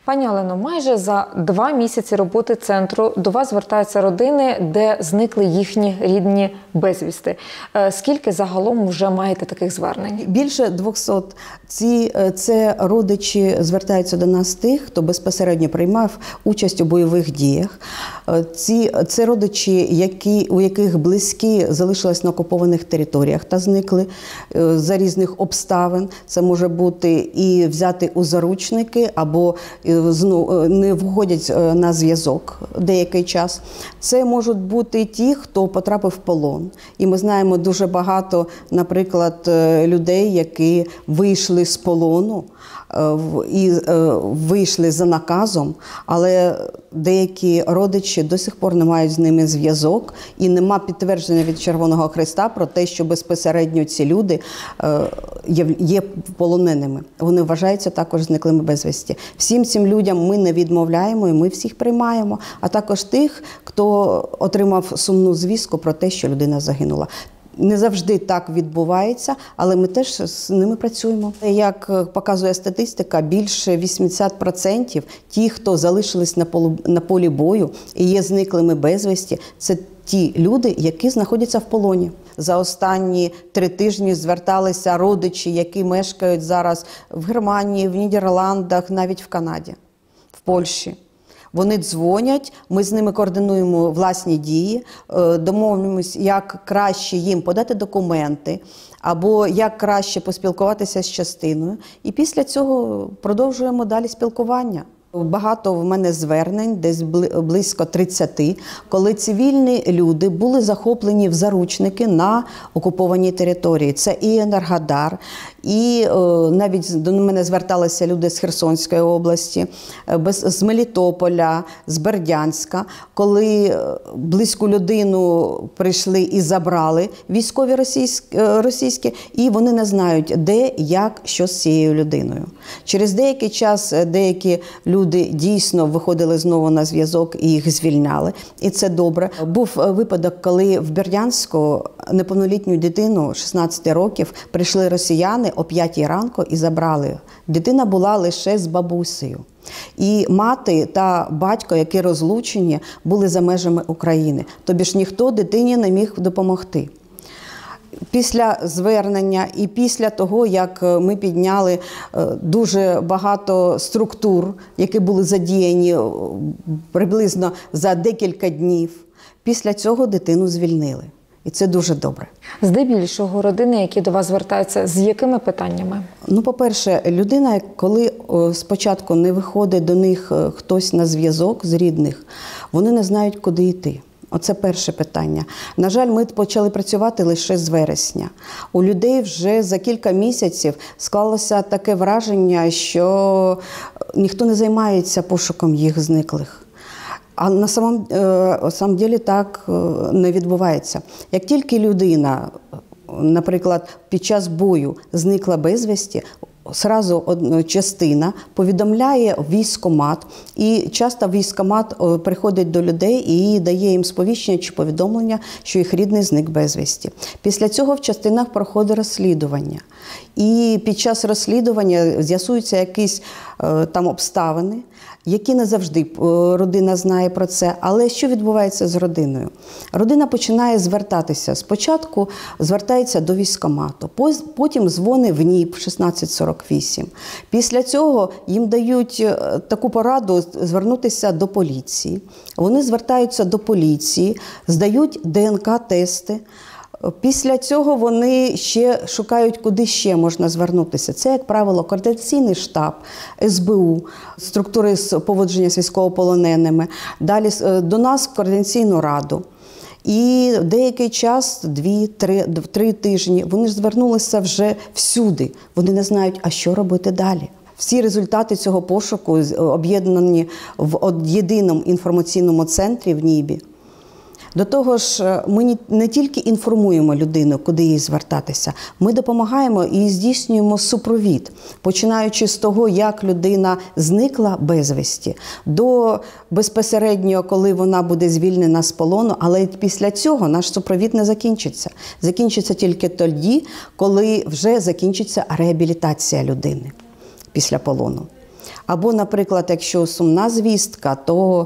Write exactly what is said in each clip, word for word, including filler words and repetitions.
Пані Олено, майже за два місяці роботи центру до вас звертаються родини, де зникли їхні рідні безвісти. Скільки загалом вже маєте таких звернень? Більше двохсот. Ці, це родичі звертаються до нас тих, хто безпосередньо приймав участь у бойових діях. Ці, це родичі, які, у яких близькі залишились на окупованих територіях та зникли за різних обставин. Це може бути і взяти у заручники, або не виходять на зв'язок деякий час. Це можуть бути ті, хто потрапив в полон. І ми знаємо дуже багато, наприклад, людей, які вийшли з полону і вийшли за наказом, але деякі родичі до сих пор не мають з ними зв'язок і нема підтвердження від Червоного Хреста про те, що безпосередньо ці люди є полоненими. Вони вважаються також зниклими безвісті. Всім цим людям ми не відмовляємо і ми всіх приймаємо, а також тих, хто отримав сумну звістку про те, що людина загинула. Не завжди так відбувається, але ми теж з ними працюємо. Як показує статистика, більше вісімдесят відсотків ті, хто залишились на, полу, на полі бою і є зниклими безвісті, це ті люди, які знаходяться в полоні. За останні три тижні зверталися родичі, які мешкають зараз в Германії, в Нідерландах, навіть в Канаді, в Польщі. Вони дзвонять, ми з ними координуємо власні дії, домовимося, як краще їм подати документи, або як краще поспілкуватися з частиною. І після цього продовжуємо далі спілкування. Багато в мене звернень, десь близько тридцяти, коли цивільні люди були захоплені в заручники на окупованій території. Це і Енергодар, і о, навіть до мене зверталися люди з Херсонської області, без, з Мелітополя, з Бердянська, коли близьку людину прийшли і забрали військові російські, російські, і вони не знають, де, як, що з цією людиною. Через деякий час деякі люди Люди дійсно виходили знову на зв'язок і їх звільняли. І це добре. Був випадок, коли в Бердянську неповнолітню дитину шістнадцяти років прийшли росіяни о п'ятій ранку і забрали. Дитина була лише з бабусею. І мати та батько, які розлучені, були за межами України. Тобі ж ніхто дитині не міг допомогти. Після звернення і після того, як ми підняли дуже багато структур, які були задіяні приблизно за декілька днів, після цього дитину звільнили. І це дуже добре. Здебільшого родини, які до вас звертаються, з якими питаннями? Ну, по-перше, людина, коли спочатку не виходить до них хтось на зв'язок з рідних, вони не знають, куди йти. Оце перше питання. На жаль, ми почали працювати лише з вересня. У людей вже за кілька місяців склалося таке враження, що ніхто не займається пошуком їх зниклих. А на самом, самом ділі так не відбувається. Як тільки людина, наприклад, під час бою зникла безвісті, Сразу частина повідомляє військкомат, і часто військкомат приходить до людей і дає їм сповіщення чи повідомлення, що їх рідний зник безвісті. Після цього в частинах проходить розслідування. І під час розслідування з'ясуються якісь там обставини, які не завжди родина знає про це. Але що відбувається з родиною? Родина починає звертатися. Спочатку звертається до військкомату, потім дзвонить в НІП шістнадцять сорок вісім. Після цього їм дають таку пораду звернутися до поліції. Вони звертаються до поліції, здають ДНК-тести. Після цього вони ще шукають, куди ще можна звернутися. Це, як правило, координаційний штаб, ес бе у, структури з поводження з військовополоненими, далі до нас в координаційну раду. І деякий час, дві-три три тижні, вони ж звернулися вже всюди. Вони не знають, а що робити далі. Всі результати цього пошуку об'єднані в єдиному інформаційному центрі в НІБі. До того ж, ми не тільки інформуємо людину, куди їй звертатися, ми допомагаємо і здійснюємо супровід, починаючи з того, як людина зникла безвісті, до безпосередньо, коли вона буде звільнена з полону, але після цього наш супровід не закінчиться. Закінчиться тільки тоді, коли вже закінчиться реабілітація людини після полону. Або, наприклад, якщо сумна звістка, то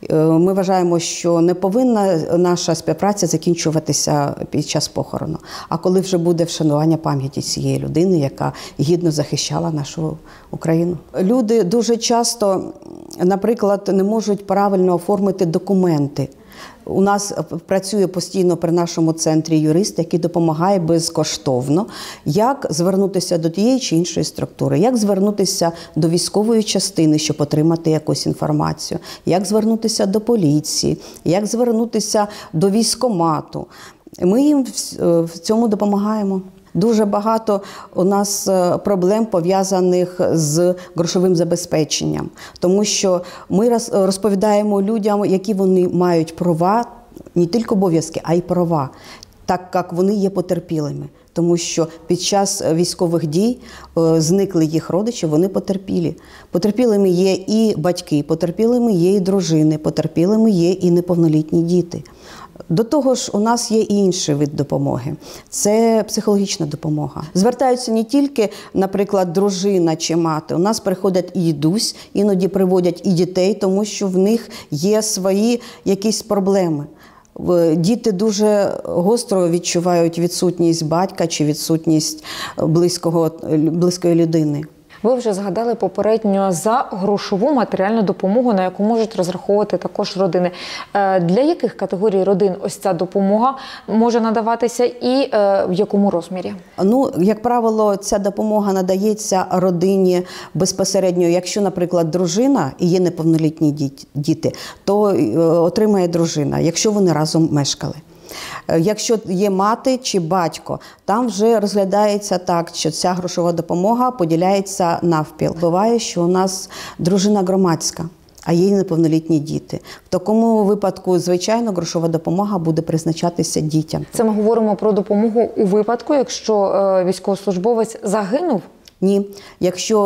ми вважаємо, що не повинна наша співпраця закінчуватися під час похорону, а коли вже буде вшанування пам'яті цієї людини, яка гідно захищала нашу Україну. Люди дуже часто, наприклад, не можуть правильно оформити документи. У нас працює постійно при нашому центрі юрист, який допомагає безкоштовно, як звернутися до тієї чи іншої структури, як звернутися до військової частини, щоб отримати якусь інформацію, як звернутися до поліції, як звернутися до військкомату. Ми їм в цьому допомагаємо. Дуже багато у нас проблем пов'язаних з грошовим забезпеченням, тому що ми розповідаємо людям, які вони мають права, не тільки обов'язки, а й права, так як вони є потерпілими. Тому що під час військових дій зникли їх родичі, вони потерпілі. Потерпілими є і батьки, потерпілими є і дружини, потерпілими є і неповнолітні діти. До того ж, у нас є і інший вид допомоги – це психологічна допомога. Звертаються не тільки, наприклад, дружина чи мати. У нас приходять і дідусь, іноді приводять і дітей, тому що в них є свої якісь проблеми. Діти дуже гостро відчувають відсутність батька чи відсутність близького, близької людини. Ви вже згадали попередньо за грошову матеріальну допомогу, на яку можуть розраховувати також родини. Для яких категорій родин ось ця допомога може надаватися і в якому розмірі? Ну, як правило, ця допомога надається родині безпосередньо. Якщо, наприклад, дружина і є неповнолітні діти, то отримає дружина, якщо вони разом мешкали. Якщо є мати чи батько, там вже розглядається так, що ця грошова допомога поділяється навпіл. Буває, що у нас дружина громадська, а є неповнолітні діти. В такому випадку, звичайно, грошова допомога буде призначатися дітям. Це ми говоримо про допомогу у випадку, якщо військовослужбовець загинув? Ні. Якщо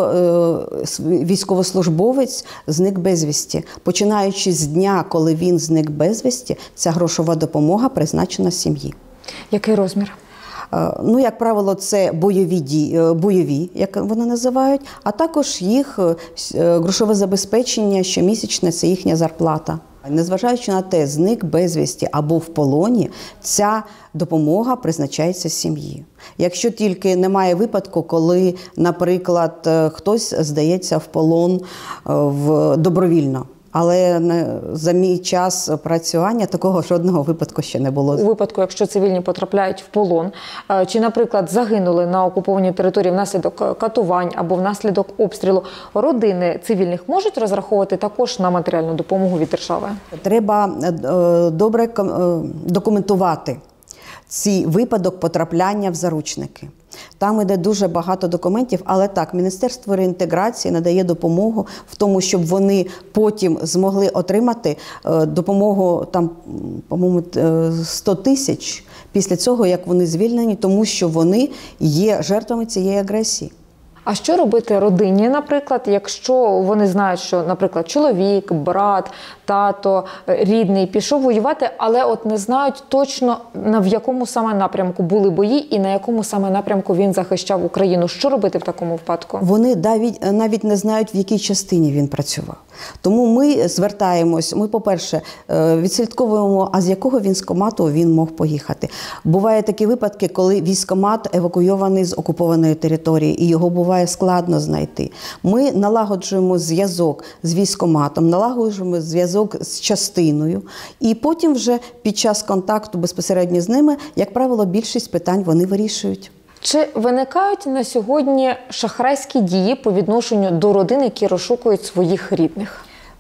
е, військовослужбовець зник безвісті, починаючи з дня, коли він зник безвісті, ця грошова допомога призначена сім'ї. Який розмір? Е, ну, як правило, це бойові, дії, бойові, як вони називають, а також їх е, грошове забезпечення щомісячне – це їхня зарплата. Незважаючи на те, зник безвісті або в полоні, ця допомога призначається сім'ї. Якщо тільки немає випадку, коли, наприклад, хтось здається в полон в добровільно. Але за мій час працювання такого жодного випадку ще не було. У випадку, якщо цивільні потрапляють в полон, чи, наприклад, загинули на окупованій території внаслідок катувань або внаслідок обстрілу, родини цивільних можуть розраховувати також на матеріальну допомогу від держави? Треба добре документувати цей випадок потрапляння в заручники. Там іде дуже багато документів, але так, Міністерство реінтеграції надає допомогу в тому, щоб вони потім змогли отримати допомогу, там, по-моєму, сто тисяч після цього, як вони звільнені, тому що вони є жертвами цієї агресії. А що робити родині, наприклад, якщо вони знають, що, наприклад, чоловік, брат, тато, рідний пішов воювати, але от не знають точно, в якому саме напрямку були бої і на якому саме напрямку він захищав Україну? Що робити в такому випадку? Вони навіть, навіть не знають, в якій частині він працював. Тому ми звертаємось, ми, по-перше, відслідковуємо, а з якого військкомату він мог поїхати. Бувають такі випадки, коли військкомат евакуйований з окупованої території, і його буває складно знайти. Ми налагоджуємо зв'язок з військкоматом, налагоджуємо зв'язок з частиною, і потім вже під час контакту безпосередньо з ними, як правило, більшість питань вони вирішують. Чи виникають на сьогодні шахрайські дії по відношенню до родин, які розшукують своїх рідних?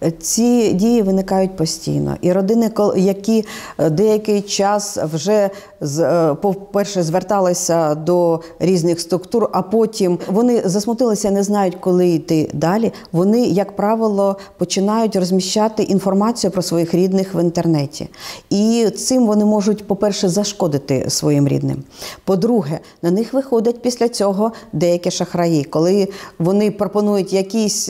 Ці дії виникають постійно. І родини, які деякий час вже, по-перше, зверталися до різних структур, а потім вони засмутилися, не знають, коли йти далі, вони, як правило, починають розміщати інформацію про своїх рідних в інтернеті. І цим вони можуть, по-перше, зашкодити своїм рідним. По-друге, на них виходять після цього деякі шахраї, коли вони пропонують якісь,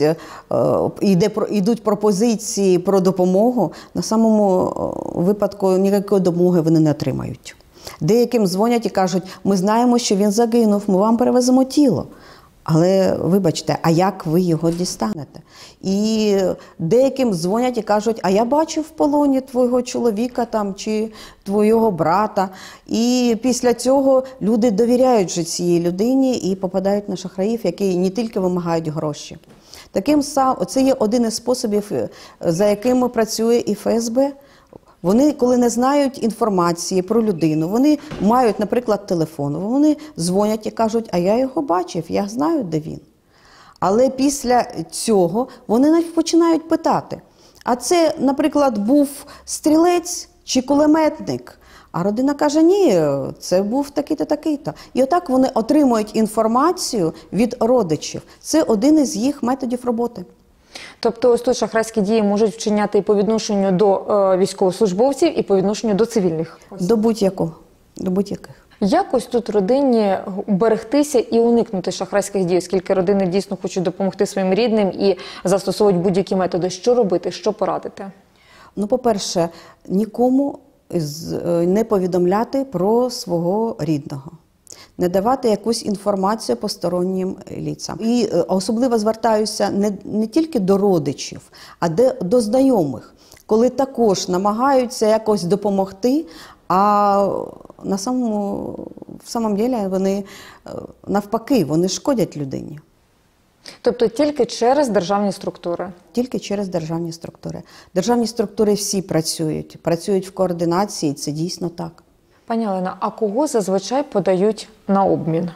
йде, йдуть про пропозиції про допомогу, на самому випадку ніякої допомоги вони не отримають. Деяким дзвонять і кажуть, ми знаємо, що він загинув, ми вам перевеземо тіло. Але вибачте, а як ви його дістанете? І деяким дзвонять і кажуть, а я бачив в полоні твого чоловіка там, чи твого брата. І після цього люди довіряють же цій людині і попадають на шахраїв, які не тільки вимагають гроші. Таким самим, це є один із способів, за якими працює і Еф Ес Бе. Вони, коли не знають інформації про людину, вони мають, наприклад, телефон, вони дзвонять і кажуть, а я його бачив, я знаю, де він. Але після цього вони навіть починають питати, а це, наприклад, був стрілець чи кулеметник? А родина каже, ні, це був такий-то, такий-то. І отак вони отримують інформацію від родичів. Це один із їх методів роботи. Тобто ось тут шахрайські дії можуть вчиняти і по відношенню до е, військовослужбовців, і по відношенню до цивільних осіб? До будь-якого, до будь-яких. Як ось тут родині уберегтися і уникнути шахрайських дій, оскільки родини дійсно хочуть допомогти своїм рідним і застосовують будь-які методи? Що робити, що порадити? Ну, по-перше, нікому не повідомляти про свого рідного. Не давати якусь інформацію постороннім ліцям. І особливо звертаюся не, не тільки до родичів, а де, до знайомих, коли також намагаються якось допомогти, а на самому, в самом ділі вони навпаки, вони шкодять людині. Тобто тільки через державні структури? Тільки через державні структури. Державні структури всі працюють, працюють в координації, це дійсно так. Пані Олена, а кого зазвичай подають на обмін?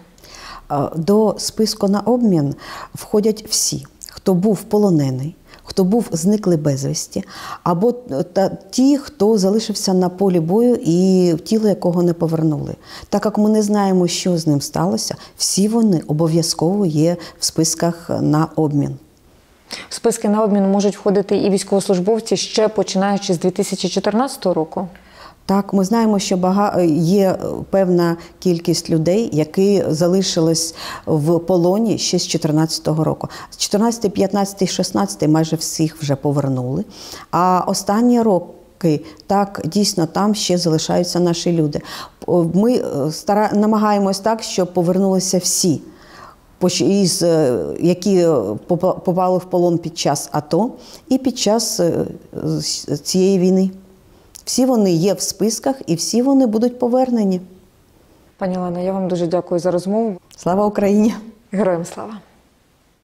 До списку на обмін входять всі, хто був полонений, хто був зниклий безвісті, або та, ті, хто залишився на полі бою і тіло якого не повернули. Так як ми не знаємо, що з ним сталося, всі вони обов'язково є в списках на обмін. В списки на обмін можуть входити і військовослужбовці ще починаючи з дві тисячі чотирнадцятого року? Так, ми знаємо, що бага... є певна кількість людей, які залишились в полоні ще з чотирнадцятого року. З чотирнадцятий, п'ятнадцятий, шістнадцятий майже всіх вже повернули. А останні роки, так, дійсно, там ще залишаються наші люди. Ми стара... намагаємось так, щоб повернулися всі, із, які попали в полон під час АТО і під час цієї війни. Всі вони є в списках і всі вони будуть повернені. Пані Олена, я вам дуже дякую за розмову. Слава Україні! Героям слава!